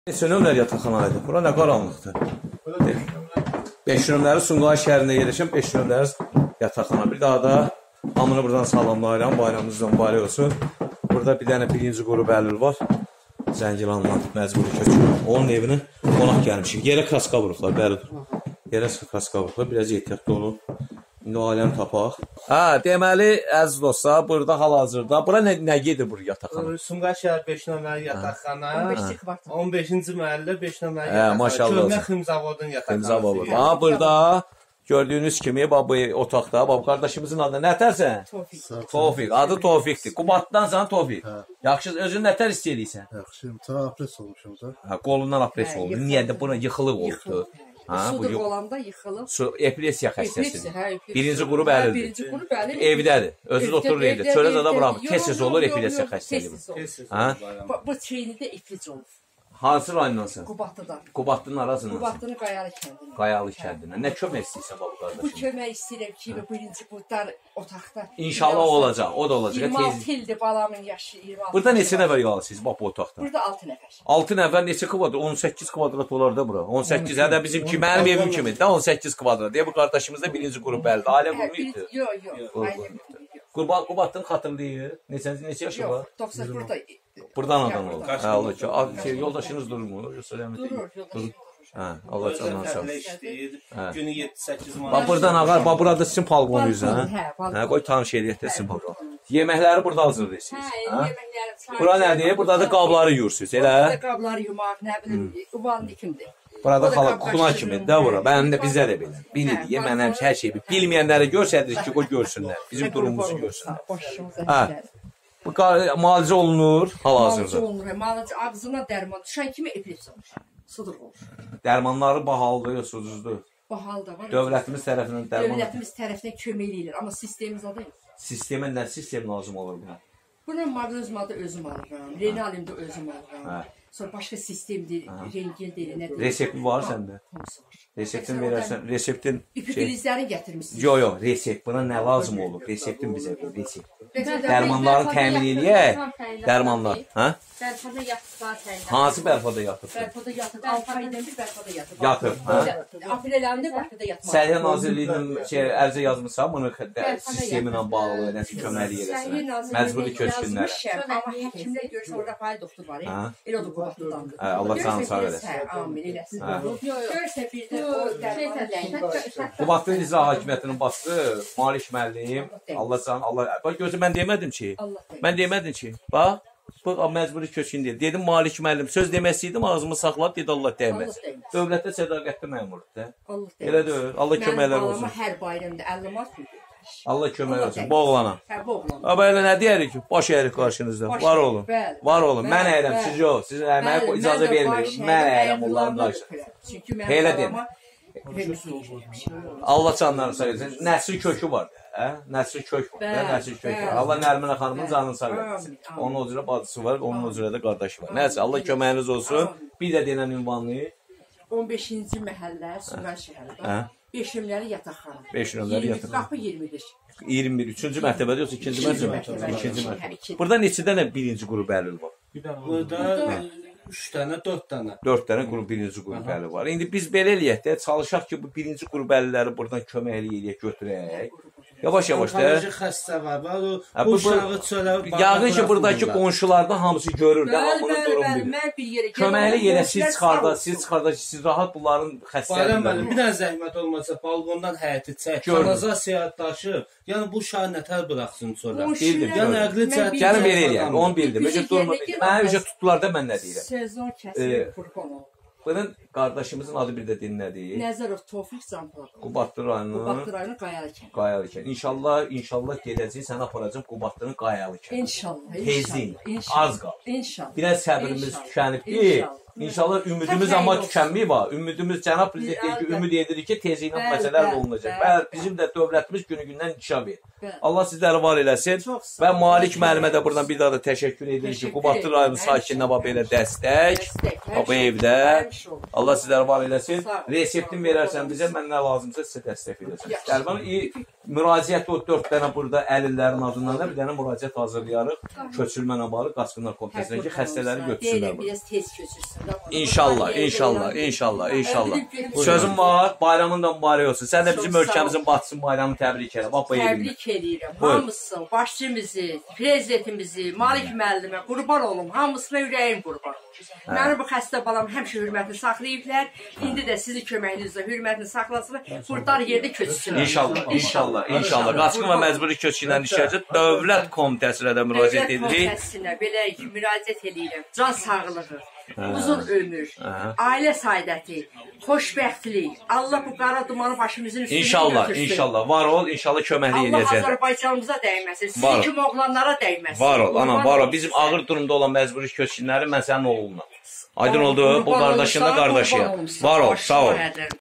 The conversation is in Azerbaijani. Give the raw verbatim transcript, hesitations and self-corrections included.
Neçə nömrəli yataqxanaydı? Bura nə qaranlıqdır? beş nömrəli Sumqayıt şəhərində yerləşən beş nömrəli yataqxana. Bir daha da hamını buradan salamlayıram. Bayramınızdan mübarək olsun. Burada bir dənə birinci qrup əlil var. Zəngilandan məcburi köçür. Onun evini qonaq gəlmişik. Yerə kaska vurublar, bəlidir. Yerə kaska vurublar. Biraz ehtiyatlı olun. İndi aləm tapaq. Hə, deməli, əziz dostlar, burada hal-hazırda. Bura nə, nə gedir bu yataqxana? Sumqayıt şəhər beş nömrəli yataqxana. on beşinci məhəllə beş nömrəli Hə, maşallah. Köhnə Ximzavodun yataqxanası. Ximzavod. Ha, burada gördüyünüz kimi bu otaqda, bu qardaşımızın adı nətərsən? Tofiq. Tofiq. Adı Tofiqdir. Qubaddansan Tofiq. Yaxşı, özün nətər istəyirsən? Yaxşıyım, ta apres olmuşum da. Hə, qolundan apres oldu. Niyə də buna yıxılıq oldu? Sudur olanda yıxılıb. Su, epilepsiya xəstəsidir. Hə, Birinci qrup əlildir. Birinci qrup əlil. Evdədir. Özü də oturur evdə. Çölə zada bırakmır. Tez-tez olur epilepsiya xəstəliyi. Hə? Bu çeynidə iflic olur. Hansı rayondansan? Qubatlıdan. Qubatlının arasındansın. Qubatlının Qayalı kəndindən. Qayalı kəndindən. Nə kömək istəyirsən bu Bu qardaşım? kömək istəyirəm ki, birinci qruplar otaqda. İnşallah olacaq. O da olacaq. iyirmi altı ildir balamın yaşı. iyirmi altı. Burada neçə nəfər qalısınız bax bu otaqda? Burada altı nəfər. altı nəfər neçə kvadrat? on səkkiz kvadrat olar da bura. on səkkiz hədə bizim ki, mənim evim kimi də on səkkiz kvadrat. Deyə bu qardaşımız da birinci qrup əldə. Ailə qurmuydu. Yox, yox. Qurban Qubatın xatırlayır. Neçənci neçə yaşı var? Yox, doxsan burada. Buradan adam olur. Hə, olur ki, şey, yoldaşınız durmur. Yoxsa rəhmət Durur, yoldaş. Hə, Allah canından sağ olsun. Günü yeddi səkkiz manat. Bax buradan ağar, bax burada sizin palqonuyuz hə. Hə, palqon. Hə, qoy tanış eləyək də sizin palqon. Yeməkləri burada hazırlayırsınız. Hə, Hə? yeməkləri. Bura nədir? Burada da qabları yuyursunuz, elə? Burada qabları yumaq, nə bilim, uban dikimdir. Burada xalq kuxuna kimi də bura. Mənim də bizdə də belə. Bilirik, mən həmişə hər şeyi bilməyənlərə göstəririk ki, qoy görsünlər. Bizim durumumuzu görsünlər. Başımıza Hə. Bu müalicə olunur hal-hazırda. Müalicə olunur, müalicə ağzına dərman düşən kimi epilepsiya olur. Sudur olur. Dərmanları bahalıdır, yoxsa ucuzdur? Bahal da var. Dövlətimiz tərəfindən dərman. Dövlətimiz tərəfindən kömək eləyir, amma sistemimiz adı yox. Sistemə nə sistem lazım olur buna? Bunun maqnezmadı özüm alıram, renalimdə özüm alıram. Hə. Sonra başqa sistemdir, rengil deyil, nədir? Resepti var səndə? Hamısı var. Reseptin verərsən, reseptin şey... İpidilizləri gətirmişsiniz. Yox, yox, resept. Buna nə lazım olur? Reseptin bizə ver, resept. Dərmanları təmin eləyək. Dərmanlar, hə? Bərfada yatıqlar təyin. Hansı bərfada yatıb? Bərfada yatıb, altı aydan bir bərfada yatıb. Yatıb, hə? Aprel ayında başqada yatmaq. Səhiyyə Nazirliyinin şey, ərizə yazmışsan, bunu sistemi ilə bağlı nəsə köməklik eləsin. Məcburi köçkünlərə. Amma həkimlər görürsə, orada fayda doktor var. Elə o da Qubatlıdandır. Allah canını sağ eləsin. Hə, amin eləsin. Görürsə bir də o dərman. Qubatlı İcra Hakimiyyətinin başçısı Malik müəllim. Allah canını, Allah... Bax, gözü mən demədim ki. Mən demədim ki. Bax. Bu məcburi köçkün deyil. Dedim Malik müəllim, söz demək istəyirdim, ağzımı saxladı, dedi Allah dəyməz. Dövlətdə sədaqətli məmurdur da. Elə deyil. Allah köməklər olsun. Mənim hər bayramda əlli manat pul. Allah kömək olsun. Bu oğlana. Hə, bu oğlana. Amma elə nə deyirik ki? Baş əyirik qarşınızda. Var olun. Var olun. Mən əyirəm, siz yox. Sizin əməyə icazə vermiyorum. Mən əyirəm onların qarşısında. Elə deyim. Allah canlarını sağ etsin. Nəsli kökü var. Hə? Nəsli kök var. Nəsli kök var. Allah Nərminə xanımın canını sağ etsin. Onun o cürə bacısı var, onun o cürə də qardaşı var. Nəsə, Allah köməyiniz olsun. Bir də deyilən ünvanlı. on beşinci məhəllə, Sumqayıt şəhərində. beş nömrəli yataqxana. beş nömrəli yataqxana. Qapı iyirmi bir. iyirmi bir. üçüncü mərtəbədə yoxsa ikinci mərtəbədə? İkinci mərtəbədə. Burada neçə dənə birinci qrup əlil var? Burada üç dənə, dörd dənə. dörd dənə qrup birinci qrup əlil var. İndi biz belə eləyək də, çalışaq ki, bu birinci qrup əlilləri buradan köməklik eləyək, götürək. Yavaş-yavaş da. Onkoloji xəstə var. Bu uşağı çölə... Yağın ki, buradakı qonşulardan hamısı görür də, hamının durum bilir. Köməklik elə siz çıxarda, siz çıxarda ki, siz rahat bunların xəstəliyindən. Bir dənə zəhmət olmasa, balqondan həyəti çək, kanalizasiya daşıb, yəni bu uşağı nətər bıraxsın sonra. Bildim, yəni əqli çət. Gəlin belə eləyək, onu bildim. Mənə öcə tutdular da mən nə deyirəm. Sezon kəsilir, Furqonov. Bunun qardaşımızın adı bir də dinlədik. Nəzərov Tofiq Zampolov. Qubatlı rayonu. Qubatlı rayonu Qayalı kənd. Qayalı kənd. İnşallah, inşallah gedəcək, səni aparacam Qubatlının Qayalı kənd. İnşallah. Tezin, az qal. İnşallah. Biraz səbrimiz tükənibdir. İnşallah ümidimiz amma tükənməyib var. Ümidimiz cənab prezident deyir ki, ümid edirik ki, tezliklə məsələlər olunacaq. Və bizim də dövlətimiz günü-gündən inkişaf edir. Allah sizləri var eləsin. Və Malik müəllimə də buradan bir daha da təşəkkür edirik ki, Qubatlı rayonu sakininə bax belə dəstək. Bu evdə. Allah sizləri var eləsin. Reseptin verərsən bizə, mən nə lazımsa sizə dəstək edəcəm. Dərman iyi müraciət o dörd dənə burada əlillərin adından da bir dənə müraciət hazırlayarıq. Köçürmə ilə bağlı Qaçqınlar Komitəsinə ki, xəstələri götürsünlər. Biraz tez köçürsün. İnşallah, inşallah, inşallah, inşallah. Sözüm var, bayramın da mübarək olsun. Sən də bizim ölkəmizin Batısın bayramını təbrik elə. Bax bu yerimdə. Təbrik edirəm. Hamısı, başçımızı, prezidentimizi, Malik müəllimə qurban olum. Hamısına ürəyim qurban. Mənim bu xəstə balam həmişə hörmətini saxlayıblar. İndi də sizin köməyinizlə hörmətini saxlasınlar. Qurtar yerdə köçsünlər. İnşallah, inşallah, inşallah. Qaçqın və məcburi köçkünlə işləyəcək. Dövlət Komitəsinə də müraciət edirik. Dövlət Komitəsinə belə ki, müraciət edirəm. Can sağlığı, uzun ömür, ailə saadəti, xoşbəxtlik. Allah bu qara dumanı başımızın üstünə İnşallah, götürsün. inşallah. Var ol, inşallah köməklik Allah edəcək. Azərbaycanımıza dəyməsin. Sizin kimi oğlanlara dəyməsin. Var ol, anam, var ol. Bizim ağır durumda olan məcburi köçkünləri mən sənin oğlunla. Aydın oldu, bu qardaşın da qardaşıyam. Var ol, sağ ol.